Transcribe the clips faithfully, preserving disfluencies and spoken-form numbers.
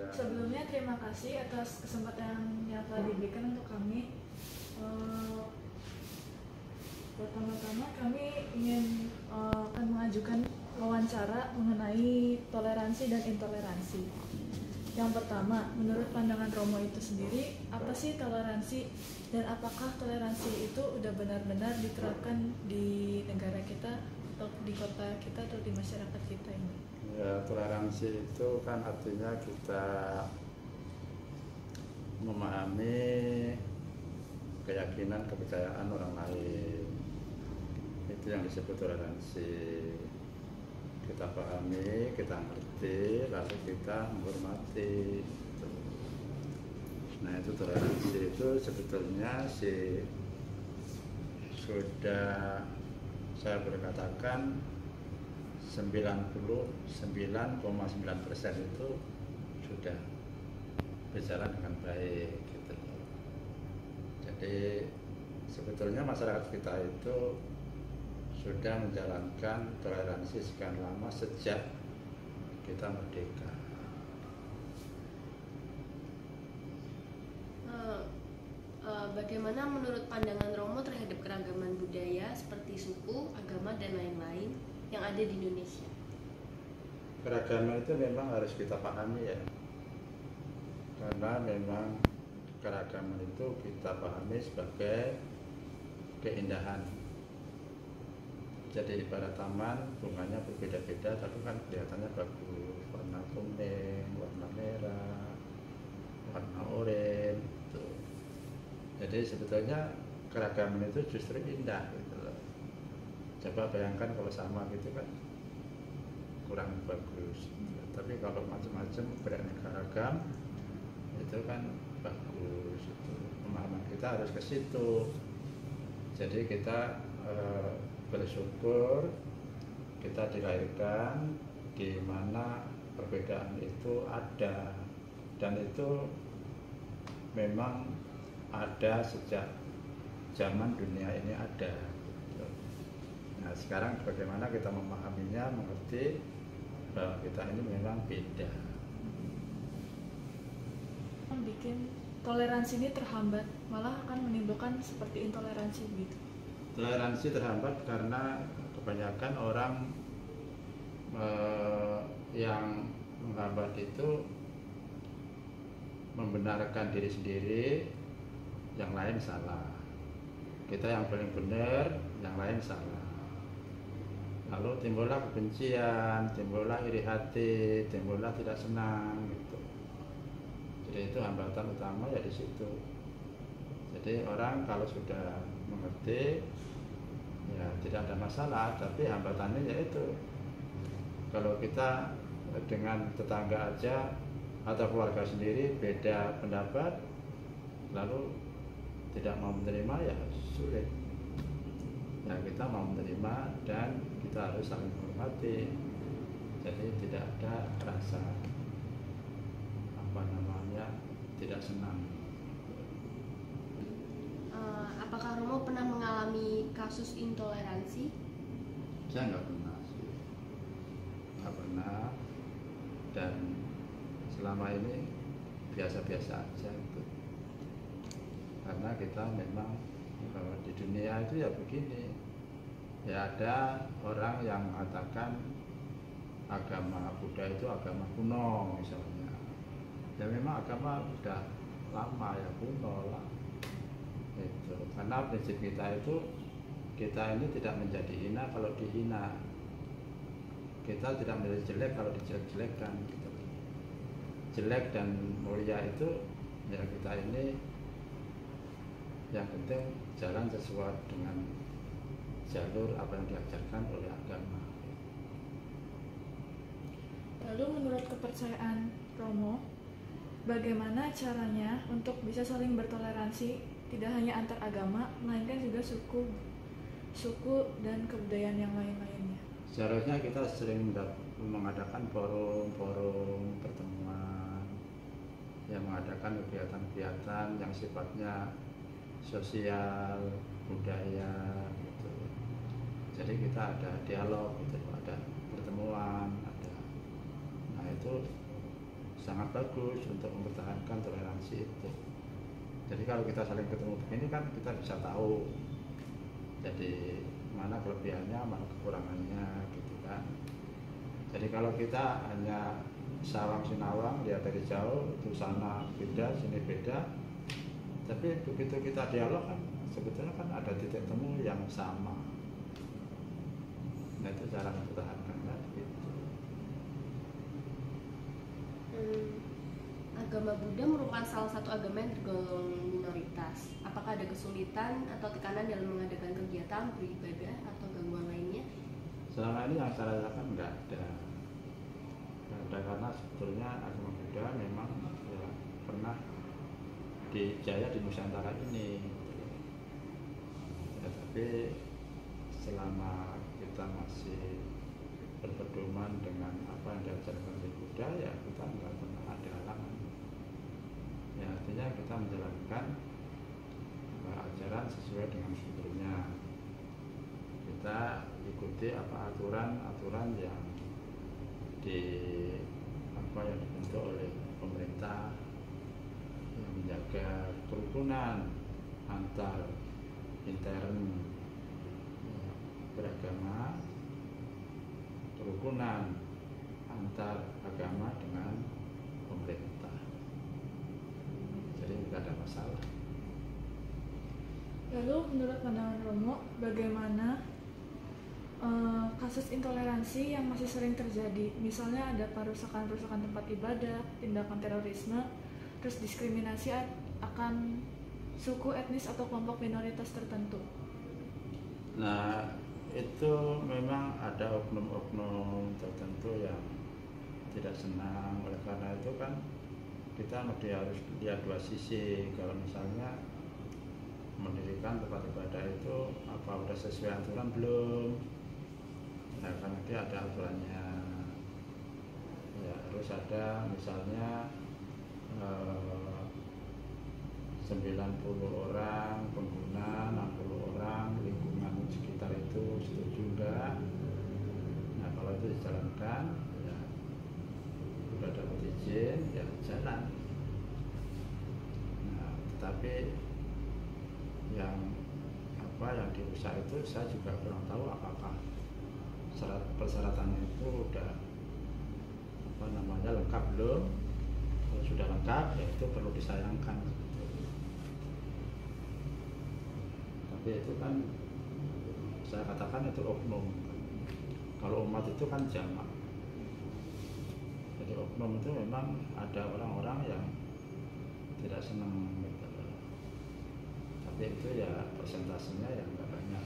Sebelumnya terima kasih atas kesempatan yang telah diberikan untuk kami. Uh, Pertama-tama kami ingin uh, akan mengajukan wawancara mengenai toleransi dan intoleransi. Yang pertama, menurut pandangan Romo itu sendiri, apa sih toleransi dan apakah toleransi itu udah benar-benar diterapkan di negara kita atau di kota kita atau di masyarakat kita ini? Ya, toleransi itu kan artinya kita memahami keyakinan, kepercayaan orang lain. Itu yang disebut toleransi. Kita pahami, kita ngerti, lalu kita menghormati. Nah, itu toleransi itu sebetulnya si sudah saya berkatakan sembilan puluh sembilan koma sembilan persen itu sudah berjalan dengan baik gitu. Jadi sebetulnya masyarakat kita itu sudah menjalankan toleransi sekian lama sejak kita merdeka. Uh, uh, bagaimana menurut pandangan Romo terhadap keragaman budaya seperti suku, agama, dan lain-lain yang ada di Indonesia? Keragaman itu memang harus kita pahami ya, karena memang keragaman itu kita pahami sebagai keindahan. Jadi ibarat taman, bunganya berbeda-beda tapi kan kelihatannya bagus, warna kuning, warna merah, warna oranye gitu. Jadi sebetulnya keragaman itu justru indah gitu loh. Coba bayangkan kalau sama gitu kan kurang bagus. Tapi kalau macam-macam beraneka ragam itu kan bagus. Itu pemahaman kita harus ke situ. Jadi kita eh, bersyukur kita dilahirkan di mana perbedaan itu ada dan itu memang ada sejak zaman dunia ini ada. Nah, sekarang bagaimana kita memahaminya, mengerti bahwa kita ini memang beda. Bikin toleransi ini terhambat, malah akan menimbulkan seperti intoleransi gitu. Toleransi terhambat karena kebanyakan orang eh, yang menghambat itu membenarkan diri sendiri, yang lain salah. Kita yang paling benar, yang lain salah. Lalu timbullah kebencian, timbullah iri hati, timbullah tidak senang gitu. Jadi itu hambatan utama ya di situ. Jadi orang kalau sudah mengerti ya tidak ada masalah, tapi hambatannya yaitu kalau kita dengan tetangga aja atau keluarga sendiri beda pendapat lalu tidak mau menerima ya sulit. Ya kita mau menerima dan kita harus saling menghormati. Jadi tidak ada rasa apa namanya tidak senang. Uh, apakah Romo pernah mengalami kasus intoleransi? Saya nggak pernah sih, nggak pernah, dan selama ini biasa-biasa aja itu. Karena kita memang uh, di dunia itu ya begini. Ya ada orang yang mengatakan agama Buddha itu agama kuno misalnya. Ya memang agama sudah lama ya kuno lah. Itu. Karena prinsip kita itu kita ini tidak menjadi hina kalau dihina. Kita tidak menjadi jelek kalau dijelek-jelekkan. Gitu. Jelek dan mulia itu ya kita ini yang penting jalan sesuai dengan jalur apa yang diajarkan oleh agama. Lalu menurut kepercayaan Romo, bagaimana caranya untuk bisa saling bertoleransi tidak hanya antar agama, melainkan juga suku, suku dan kebudayaan yang lain-lainnya? Seharusnya kita sering mengadakan forum-forum pertemuan, yang mengadakan kegiatan-kegiatan yang sifatnya sosial, budaya, gitu. Jadi kita ada dialog, gitu, ada pertemuan, ada. Nah itu sangat sangat bagus untuk mempertahankan toleransi itu. Jadi kalau kita saling ketemu begini kan kita bisa tahu, jadi mana kelebihannya, mana kekurangannya gitu kan. Jadi kalau kita hanya sawang sinawang, lihat dari jauh, itu sana beda, sini beda, tapi begitu kita dialog kan sebetulnya kan ada titik temu yang sama. Nah itu cara mempertahankannya gitu. Hmm, agama Buddha merupakan salah satu agama yang tergolong minoritas. Apakah ada kesulitan atau tekanan dalam mengadakan kegiatan, beribadah, atau gangguan lainnya? Selama ini yang saya rasakan nggak ada. Nggak ada karena sebetulnya agama Buddha memang ya, pernah dijaya di Nusantara ini. Ya, tapi selama kita masih berpedoman dengan apa yang diajarkan oleh Buddha, ya kita nggak pernah ada halangan. Ya artinya kita menjalankan uh, ajaran sesuai dengan sumbernya. Kita ikuti apa aturan-aturan yang di apa yang dibentuk oleh pemerintah yang menjaga kerukunan antar intern ya, beragama, kerukunan antar agama dengan pemerintah. Jadi tidak ada masalah. Lalu menurut pandangan Romo, bagaimana uh, kasus intoleransi yang masih sering terjadi? Misalnya ada perusakan-perusakan tempat ibadah, tindakan terorisme, terus diskriminasi akan suku, etnis, atau kelompok minoritas tertentu. Nah, itu memang ada oknum-oknum tertentu yang tidak senang. Oleh karena itu kan kita mesti harus lihat dua sisi. Kalau misalnya mendirikan tempat ibadah itu apa udah sesuai aturan belum? Nah, karena dia ada aturannya. Ya harus ada misalnya eh, sembilan puluh orang pengguna, enam puluh orang lingkungan sekitar itu setuju enggak? Nah kalau itu dijalankan, ya sudah dapat izin, ya jalan. Nah tetapi yang apa yang diusaha itu saya juga kurang tahu apakah syarat persyaratannya itu udah apa namanya lengkap belum. Kalau sudah lengkap ya itu perlu disayangkan. Tapi itu kan saya katakan itu oknum. Kalau umat itu kan jamak. Jadi oknum itu memang ada orang-orang yang tidak senang gitu. Tapi itu ya persentasenya yang nggak banyak.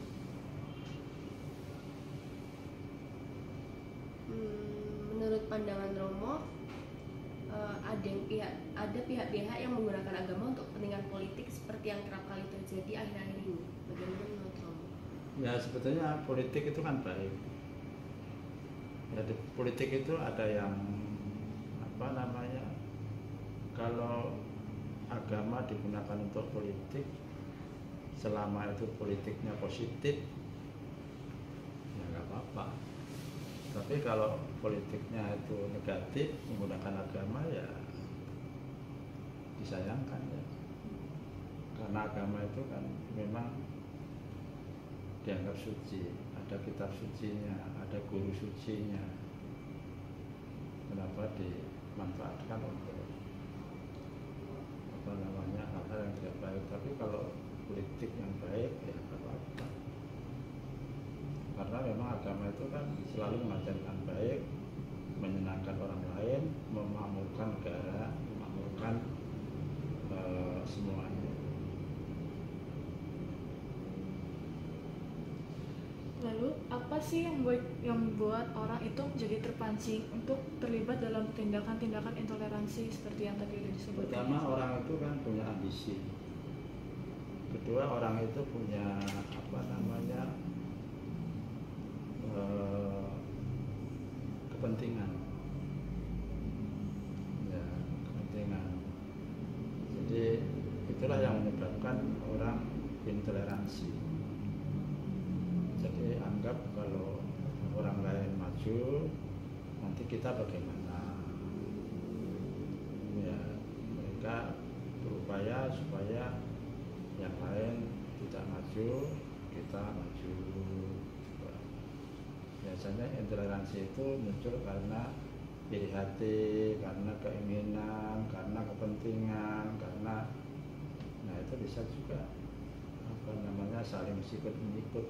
Hmm, menurut pandangan Romo, uh, ada yang pihak ada pihak-pihak yang menggunakan agama untuk kepentingan politik seperti yang kerap kali terjadi akhir-akhir ini. Bagaimana menurut Romo? Ya sebetulnya politik itu kan baik. Ya di politik itu ada yang apa namanya, kalau agama digunakan untuk politik selama itu politiknya positif ya nggak apa-apa. Tapi kalau politiknya itu negatif menggunakan agama ya disayangkan ya. Karena agama itu kan memang dianggap suci, ada kitab sucinya, ada guru sucinya. Kenapa dimanfaatkan untuk apa namanya hal-hal yang tidak baik? Tapi kalau politik yang baik ya apa-apa. Karena memang agama itu kan selalu mengajarkan baik, menyenangkan orang lain, memakmurkan negara, memakmurkan uh, semuanya. Lalu apa sih yang buat yang membuat orang itu menjadi terpancing untuk terlibat dalam tindakan-tindakan intoleransi seperti yang tadi sudah disebutkan? Pertama, orang itu kan punya ambisi. Kedua, orang itu punya apa namanya eh, kepentingan, ya kepentingan. Jadi itulah yang menyebabkan orang intoleransi. Jadi anggap kalau orang lain maju, nanti kita bagaimana? ya mereka berupaya supaya yang lain tidak maju, kita maju. Biasanya intoleransi itu muncul karena iri hati, karena keinginan, karena kepentingan, karena nah itu bisa juga apa namanya saling sikut menyikut.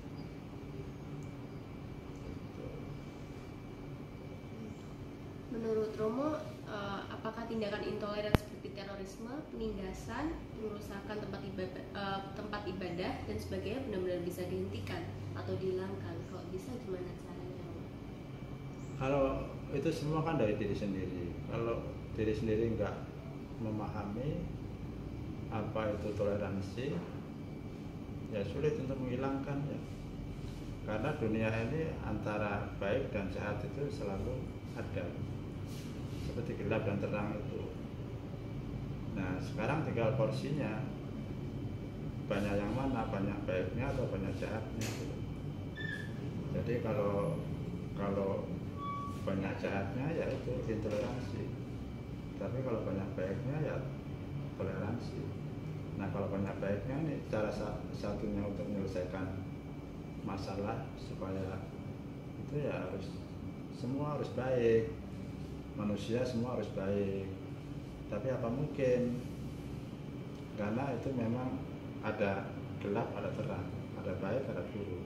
Menurut Romo, uh, apakah tindakan intoleran seperti terorisme, penindasan, pengerusakan tempat ibadah, uh, tempat ibadah dan sebagainya benar-benar bisa dihentikan atau dihilangkan? Kalau bisa gimana caranya? Kalau itu semua kan dari diri sendiri. Kalau diri sendiri nggak memahami apa itu toleransi, ya sulit untuk menghilangkan ya. Karena dunia ini antara baik dan jahat itu selalu ada. Seperti gelap dan terang itu. Nah sekarang tinggal porsinya, banyak yang mana, banyak baiknya atau banyak jahatnya. Jadi kalau kalau banyak jahatnya ya itu intoleransi, tapi kalau banyak baiknya ya toleransi. Nah kalau banyak baiknya ini cara satunya untuk menyelesaikan masalah supaya itu ya harus semua harus baik. Manusia semua harus baik, tapi apa mungkin, karena itu memang ada gelap, ada terang, ada baik, ada buruk.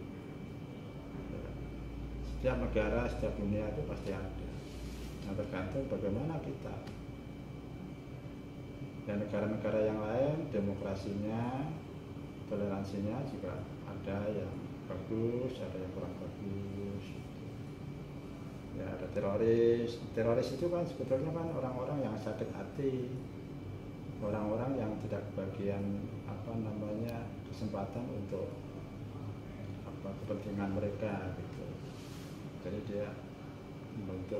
Setiap negara, setiap dunia itu pasti ada. Nah, tergantung bagaimana kita. Dan negara-negara yang lain demokrasinya, toleransinya juga ada yang bagus, ada yang kurang bagus. Ya ada teroris, teroris itu kan sebetulnya kan orang-orang yang sakit hati, orang-orang yang tidak bagian apa namanya kesempatan untuk apa kepentingan mereka gitu. Jadi dia membentuk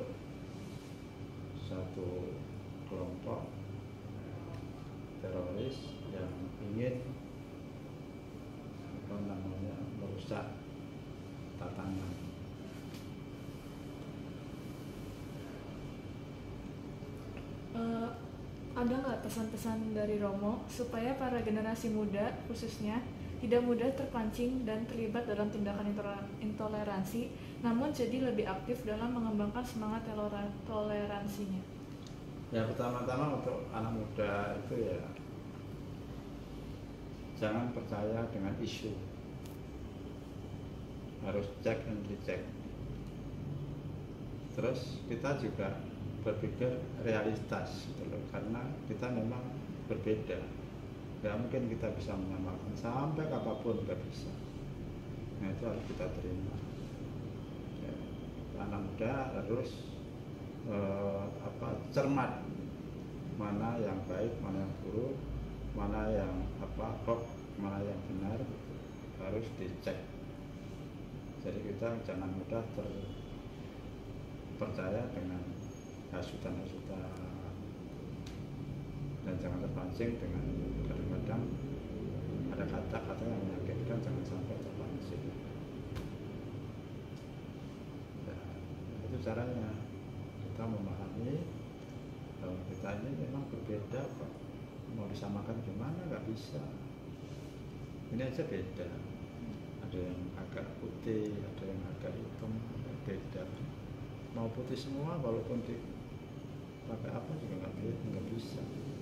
satu kelompok teroris yang ingin apa namanya merusak tatanan. Uh, ada nggak pesan-pesan dari Romo supaya para generasi muda khususnya tidak mudah terpancing dan terlibat dalam tindakan intoleransi, namun jadi lebih aktif dalam mengembangkan semangat toleransinya? Ya pertama-tama untuk anak muda itu ya jangan percaya dengan isu, harus cek dan dicek. Terus kita juga berpikir realitas gitu loh, karena kita memang berbeda, nggak mungkin kita bisa menyamakan sampai apapun, nggak bisa. Nah itu harus kita terima ya, anak muda harus eh, apa cermat mana yang baik, mana yang buruk, mana yang apa hoax, mana yang benar, gitu. Harus dicek. Jadi kita jangan mudah terpercaya dengan hasutan-hasutan dan jangan terpancing dengan kadang-kadang ada kata-kata yang menyakitkan, jangan sampai terpancing. Ya, itu caranya kita memahami bahwa kita ini memang berbeda kok, mau disamakan gimana, nggak bisa. Ini aja beda, ada yang agak putih, ada yang agak hitam, beda. Mau putih semua walaupun di pakai apa juga nggak bisa,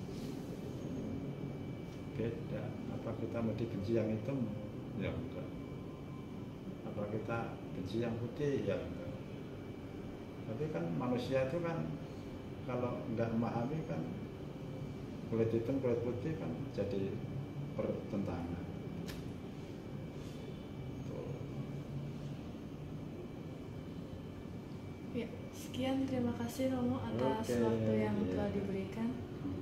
beda. Apa kita mau dibenci yang hitam? Ya enggak. Apa kita benci yang putih? Ya enggak. Tapi kan manusia itu kan kalau nggak memahami kan kulit hitam kulit putih kan jadi pertentangan. Ya, sekian terima kasih Romo atas Oke, waktu yang iya. telah diberikan.